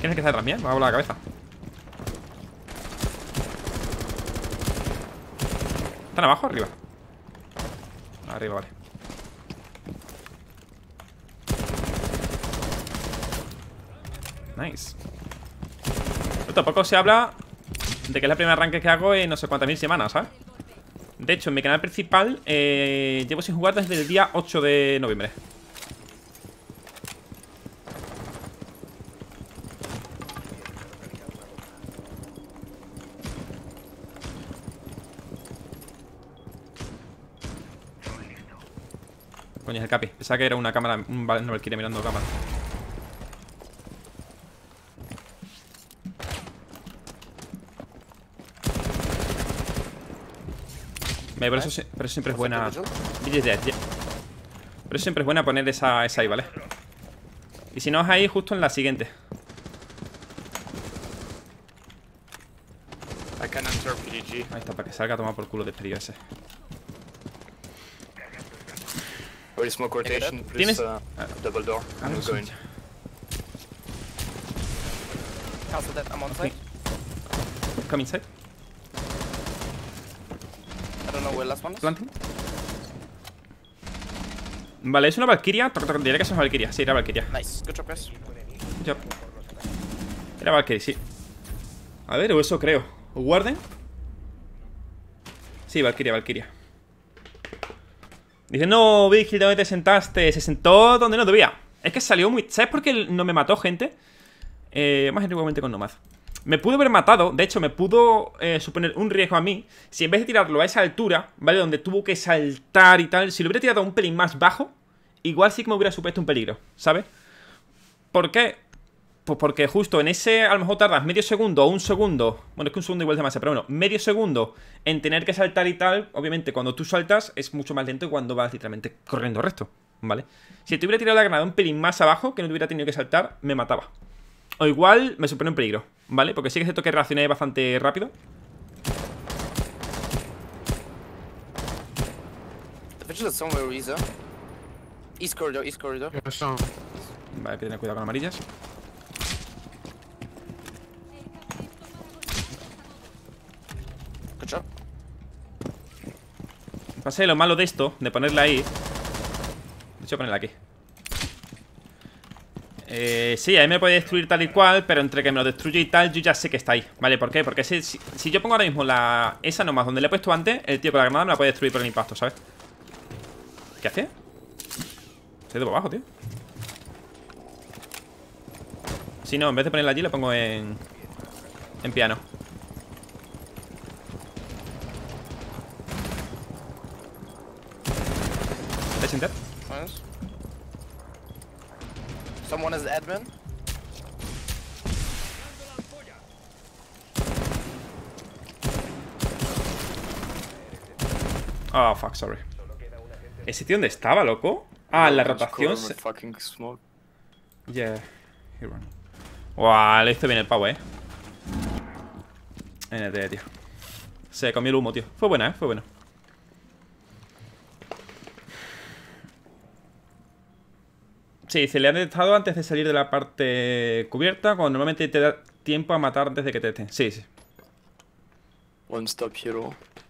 ¿Quién es el que está detrás mía? Me ha volado la cabeza. ¿Están abajo o arriba? Arriba, vale. Nice. Pero tampoco se habla de que es la primera arranque que hago en no sé cuántas mil semanas, ¿sabes? De hecho, en mi canal principal llevo sin jugar desde el día 8 de noviembre. Coño, es el Capi. Pensaba que era una cámara, un Valkyrie mirando cámara. Pero eso siempre es buena. Pero eso siempre es buena poner esa ahí, ¿vale? Y si no es ahí, justo en la siguiente. Ahí está, para que salga a tomar por culo despedido ese. ¿Tienes? Double door. I'm going. Cancel that. I'm on site. Come inside. I don't know where last one is. Planting. Vale, es una Valkyria. Diré que es una Valkyria. Sí, era Valkyria. Nice. Good job, guys. Yep. Era Valkyrie, sí. A ver, o eso creo. ¿O Warden? Sí, Valkyria. Dice, no, Vigil, ¿dónde te sentaste? Se sentó donde no debía. Es que salió muy... ¿Sabes por qué no me mató, gente? Más igualmente con Nomad. Me pudo haber matado, de hecho me pudo suponer un riesgo a mí si en vez de tirarlo a esa altura, ¿vale? Donde tuvo que saltar y tal, si lo hubiera tirado un pelín más bajo, igual sí que me hubiera supuesto un peligro, ¿sabes? ¿Por qué? Pues porque justo en ese, a lo mejor tardas medio segundo o un segundo. Bueno, es que un segundo igual es demasiado, pero bueno, medio segundo en tener que saltar y tal. Obviamente cuando tú saltas es mucho más lento que cuando vas literalmente corriendo recto, ¿vale? Si te hubiera tirado la granada un pelín más abajo, que no te hubiera tenido que saltar, me mataba. O igual me supone un peligro, ¿vale? Porque sí que es cierto que reaccioné bastante rápido. The vigil is somewhere easier. East corridor. Vale, hay que tener cuidado con amarillas. Good job. Pasé lo malo de esto, de ponerla ahí. De hecho, ponerla aquí. Sí, ahí me puede destruir tal y cual, pero entre que me lo destruye y tal, yo ya sé que está ahí, ¿vale? ¿Por qué? Porque si yo pongo ahora mismo esa nomás donde le he puesto antes, el tío con la granada me la puede destruir por el impacto, ¿sabes? ¿Qué hace? Se ha ido por abajo, tío. Si no, en vez de ponerla allí, la pongo en piano. ¿Te sientes? Nice. Someone is admin. Oh, fuck, sorry. ¿Ese tío dónde estaba, loco? Ah, la rotación. Yeah. Here one. Wow, le hizo bien el pavo, NT, tío. Se comió el humo, tío. Fue buena, fue buena. Sí, se le han detectado antes de salir de la parte cubierta, cuando normalmente te da tiempo a matar antes de que te detecten. Sí, sí. One stop hero.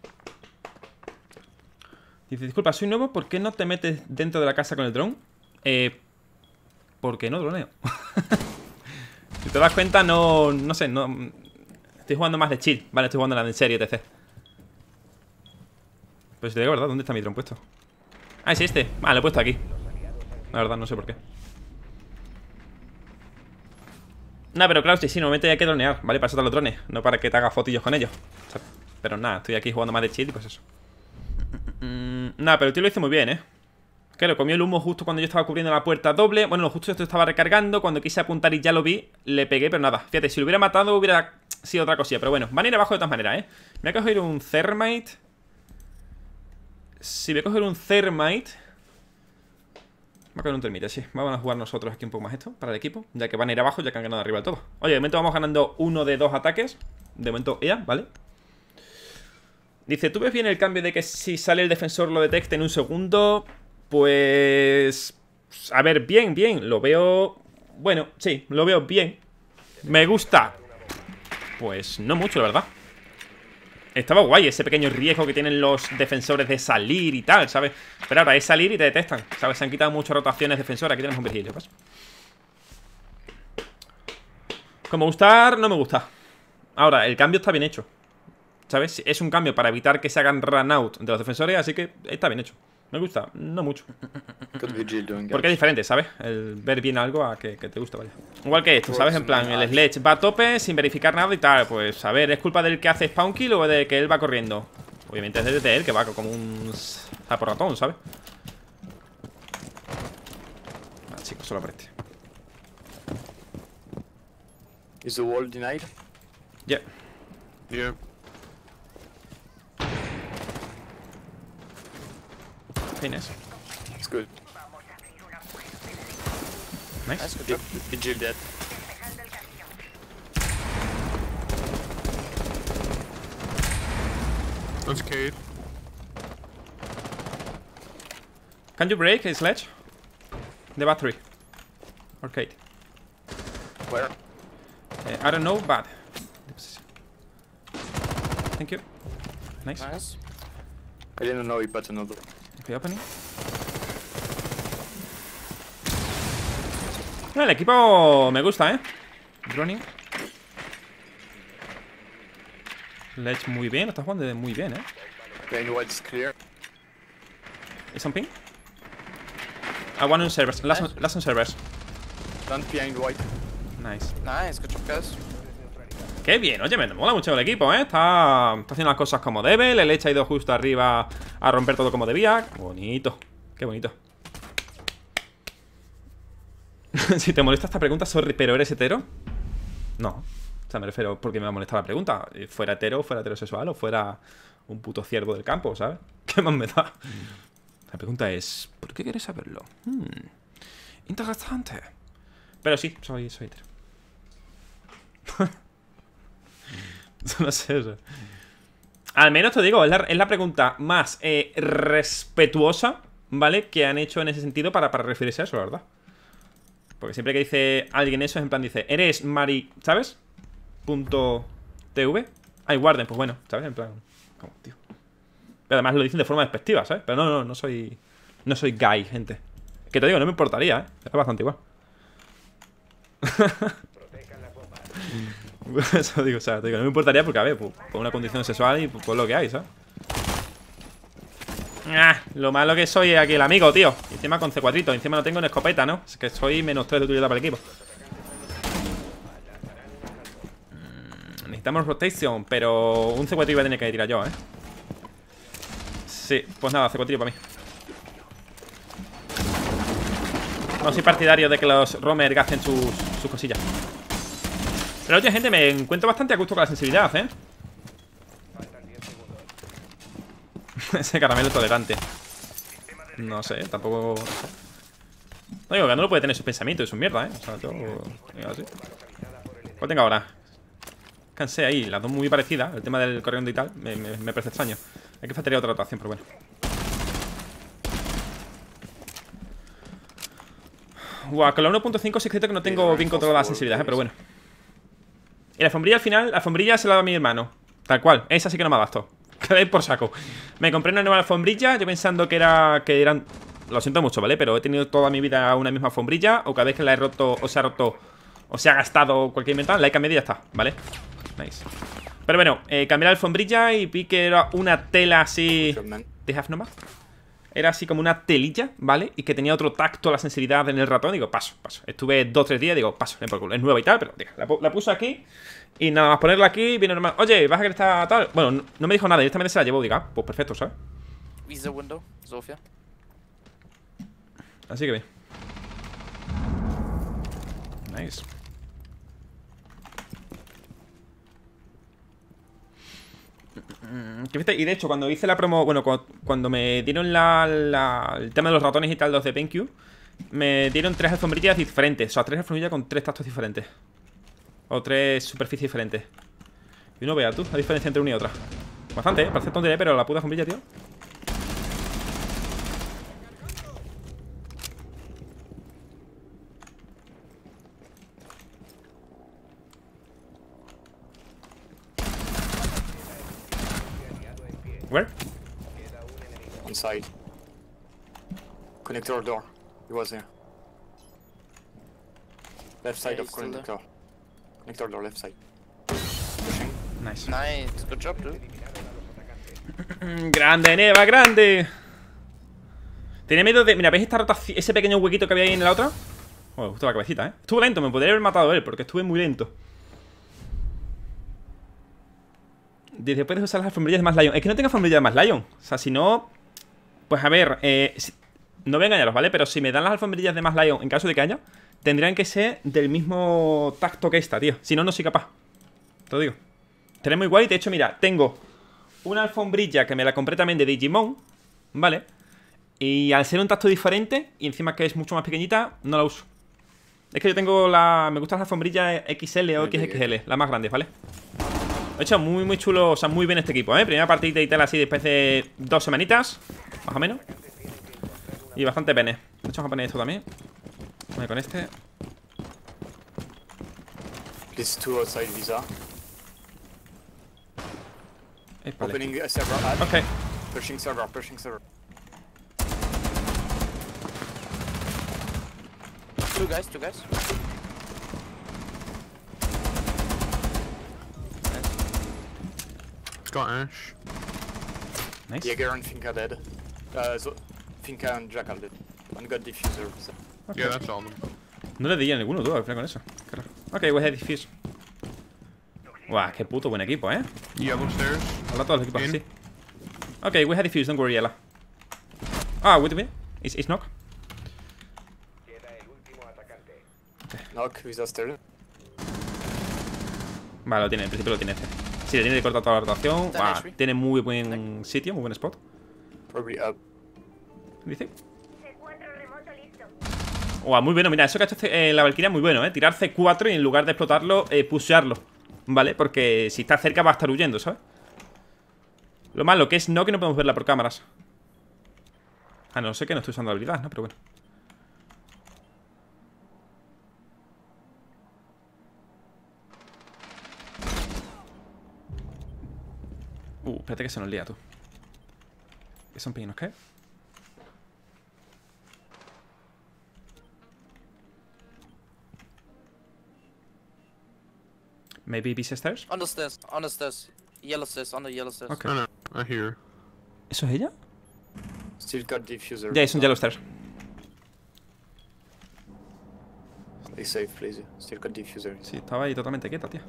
Dice, disculpa, soy nuevo, ¿por qué no te metes dentro de la casa con el dron? Porque no droneo. Si te das cuenta, no sé, no... Estoy jugando más de chill, vale, estoy jugando la de en serio, etc. Pues te digo, ¿verdad? ¿Dónde está mi dron puesto? Ah, es este. Ah, lo he puesto aquí. La verdad, no sé por qué. Nada, pero claro, sí, normalmente hay que dronear, ¿vale? Para eso te los drones, no para que te hagas fotillos con ellos. O sea, pero nada, estoy aquí jugando más de chill y pues eso. Nada, pero el tío lo hizo muy bien, Claro, comió el humo justo cuando yo estaba cubriendo la puerta doble. Bueno, justo esto estaba recargando. Cuando quise apuntar y ya lo vi, le pegué, pero nada. Fíjate, si lo hubiera matado hubiera sido otra cosilla. Pero bueno, van a ir abajo de todas maneras, Me voy a coger un Thermite. Si voy a coger un Thermite, voy a coger un Termite, sí. Vamos a jugar nosotros aquí un poco más esto para el equipo, ya que van a ir abajo, ya que han ganado arriba del todo. Oye, de momento vamos ganando 1 de 2 ataques. De momento EA, ¿vale? Dice, ¿tú ves bien el cambio de que si sale el defensor lo detecte en un segundo? Pues... A ver, bien, lo veo... Bueno, sí, lo veo bien. ¿Me gusta? Pues no mucho, la verdad. Estaba guay ese pequeño riesgo que tienen los defensores de salir y tal, ¿sabes? Pero ahora es salir y te detectan, ¿sabes? Se han quitado muchas rotaciones defensoras. Aquí tenemos un Virgilio, ¿ves? Como gustar, no me gusta. Ahora, el cambio está bien hecho, ¿sabes? Es un cambio para evitar que se hagan run out de los defensores, así que está bien hecho. Me gusta, no mucho. Good vigil doing, Porque es diferente, ¿sabes? El ver bien algo a que te gusta, vaya. Igual que esto, ¿sabes? En plan, el Sledge va a tope sin verificar nada y tal. Pues, a ver, ¿es culpa del que hace spawn kill o de que él va corriendo? Obviamente es de él, que va como un sapo ratón, ¿sabes? Ah, chicos, solo por este. Is the wall denied? Yeah. Yeah. Fines. It's good. Nice. Nice, good job. Vigil dead. That's Cade. Can you break a Sledge? The battery. Arcade. Where? I don't know, but thank you. Nice. Nice. I didn't know he put another. Okay, opening. El equipo me gusta, Droning. Ledge muy bien, lo está jugando muy bien, Behind white is clear. ¿Es un ping? One on servers, last on servers. Plant behind white. Nice. Nice, good job, guys. Qué bien, oye, me mola mucho el equipo, está haciendo las cosas como debe. El Ledge ha ido justo arriba a romper todo como debía. Bonito, qué bonito. Si te molesta esta pregunta, sorry, pero ¿eres hetero? No. O sea, me refiero porque me va a molestar la pregunta. Fuera hetero, fuera heterosexual o fuera un puto ciervo del campo, ¿sabes? ¿Qué más me da? La pregunta es, ¿por qué quieres saberlo? Interesante. Pero sí, soy hetero. No sé eso. Al menos te digo, es la pregunta más respetuosa, ¿vale? Que han hecho en ese sentido para referirse a eso, la verdad. Porque siempre que dice alguien eso es en plan, dice, ¿eres Mari, ¿sabes? .tv. Ay, Warden, pues bueno, ¿sabes? En plan, como, tío. Pero además lo dicen de forma despectiva, ¿sabes? Pero no soy gay, gente. Que te digo, no me importaría, es bastante igual. Eso digo, o sea, te digo, no me importaría porque, a ver, por una condición sexual y por lo que hay, ¿sabes? Lo malo que soy aquí el amigo, tío. Y encima con C4, encima no tengo ni escopeta, ¿no? Es que soy -3 de utilidad para el equipo. Necesitamos rotation, pero un C4 iba a tener que tirar yo, Sí, pues nada, C4 para mí. No soy partidario de que los roamers gasten sus cosillas. Pero oye, gente, me encuentro bastante a gusto con la sensibilidad, Ese caramelo tolerante. No sé, tampoco. No digo que no lo puede tener sus pensamientos y sus mierdas, O sea, yo. Así. ¿Cuál tengo ahora? Cansé ahí, las dos muy parecidas. El tema del corriendo y tal me parece extraño. Hay que faltaría otra rotación, pero bueno. Guau, con la 1.5 sí es cierto que no tengo bien controlada la sensibilidad, pero bueno. Y la alfombrilla al final, la alfombrilla se la da a mi hermano. Tal cual, esa sí que no me adaptó. Quedé por saco. Me compré una nueva alfombrilla, yo pensando que eran. Lo siento mucho, ¿vale? Pero he tenido toda mi vida una misma alfombrilla. O cada vez que la he roto, o se ha roto, o se ha gastado cualquier inventario, la he cambiado y ya está, ¿vale? Nice. Pero bueno, cambié la alfombrilla y vi que era una tela así. ¿De Half Nomad? Era así como una telilla, ¿vale? Y que tenía otro tacto, la sensibilidad en el ratón. Digo, paso. Estuve 2-3 días, digo, paso, por culo. Es nueva y tal, pero diga, la puse aquí. Y nada más ponerla aquí, viene normal. Oye, ¿vas a que está tal? Bueno, no me dijo nada, directamente se la llevó, diga. Pues perfecto, ¿sabes? Visa window, Sofia. Así que bien. Nice. Y de hecho, cuando hice la promo, bueno, cuando me dieron el tema de los ratones y tal, los de BenQ, me dieron 3 alfombrillas diferentes. O sea, 3 alfombrillas con 3 tactos diferentes. O 3 superficies diferentes. Y uno vea tú, la diferencia entre una y otra. Bastante, parece tontería, pero la puta alfombrilla, tío. Where? Inside. Connector door. He was there. Left side Yeah, of he's still there. connector. Connector door, left side. Pushing. Nice. Nice, good job, dude. Grande, Neva, grande. Tenía miedo de... Mira, ¿veis esta rotación? Ese pequeño huequito que había ahí en la otra. Bueno, justo la cabecita, ¿eh? Estuvo lento, me podría haber matado él, porque estuve muy lento. Desde puedes usar las alfombrillas de Más Lion. Es que no tengo alfombrillas de Más Lion. O sea, si no... Pues a ver, no voy a engañaros, ¿vale? Pero si me dan las alfombrillas de Más Lion, en caso de que haya, tendrían que ser del mismo tacto que esta, tío. Si no, no soy capaz. Te lo digo. Estaría muy guay. De hecho, mira, tengo una alfombrilla que me la compré también de Digimon, ¿vale? Y al ser un tacto diferente, y encima que es mucho más pequeñita, no la uso. Es que yo tengo la... Me gustan las alfombrillas XL o XXL, las más grandes, ¿vale? De hecho, muy, muy chulo, o sea, muy bien este equipo, ¿eh? Primera partida y tal así después de 2 semanitas, más o menos. Y bastante pene. De hecho, vamos a poner esto también. Vale, con este. Please, 2 outside visa. Vale. Opening a server ad. Ok. Pushing server, pushing server. Two guys, two guys. Got Ash. Nice. Jaeger and Finka dead. Finka and Jack are dead. And got diffuser. So. Ok. Yeah, that's all of them. No le di a ninguno, tú, al final con eso. Qué raro. Ok, we have diffuse. Guau, qué puto buen equipo, ¿eh? Yellow stairs. Habla todos los equipos In. así. Ok, we have diffuse, don't worry, Yella. Ah, wait a minute. Is knock? Knock with a stair. Vale, lo tiene, en principio lo tiene este. Si le tiene que cortar toda la rotación. Está Guau, Nashville. tiene muy buen sitio, muy buen spot. Probably up. Dice. Guau, muy bueno, mira, eso que ha hecho la Valkyria muy bueno, tirar C4 y en lugar de explotarlo, pushearlo. ¿Vale? Porque si está cerca va a estar huyendo, ¿sabes? Lo malo que es no, que no podemos verla por cámaras. A no ser que no estoy usando la habilidad, ¿no? Pero bueno. Espérate que se nos lía, tú. ¿Qué son pinos, qué? Maybe BC stairs. On the stairs, on the stairs. Yellow stairs, on the yellow stairs. Ok. No, no, I hear. ¿Eso es ella? Still got diffuser. Ya, es un yellow stairs. Stay safe, please. Still got diffuser. Sí, estaba ahí totalmente quieta, tía.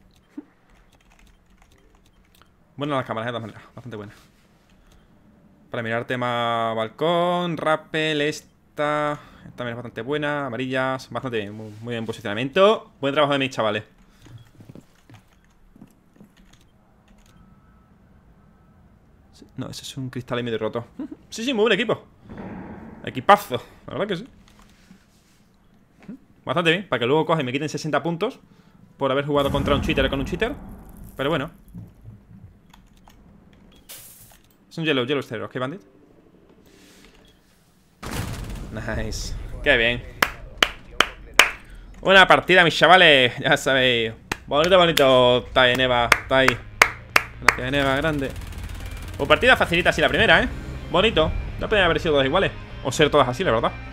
Bueno, las cámaras de todas maneras, bastante buenas. Para mirar tema balcón, rappel, esta también es bastante buena, amarillas, bastante bien, muy bien posicionamiento. Buen trabajo de mis chavales. No, ese es un cristal y medio roto. Sí, sí, muy buen equipo. Equipazo, la verdad que sí. Bastante bien, para que luego cogen y me quiten 60 puntos por haber jugado contra un cheater con un cheater. Pero bueno. Es un yellow stair, ¿ok, bandit? Nice. Qué bien. Buena partida, mis chavales. Ya sabéis. Bonito, bonito. Está ahí, Neva. Está ahí. Gracias, Neva, grande. Pues partida facilita así la primera, ¿eh? Bonito. No podrían haber sido todas iguales. O ser todas así, la verdad.